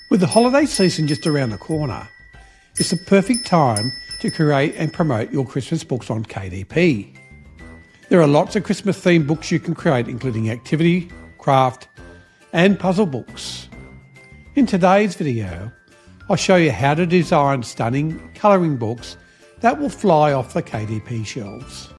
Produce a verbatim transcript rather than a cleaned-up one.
With the holiday season just around the corner, it's the perfect time to create and promote your Christmas books on K D P. There are lots of Christmas themed books you can create, including activity, craft and puzzle books. In today's video, I'll show you how to design stunning colouring books that will fly off the K D P shelves.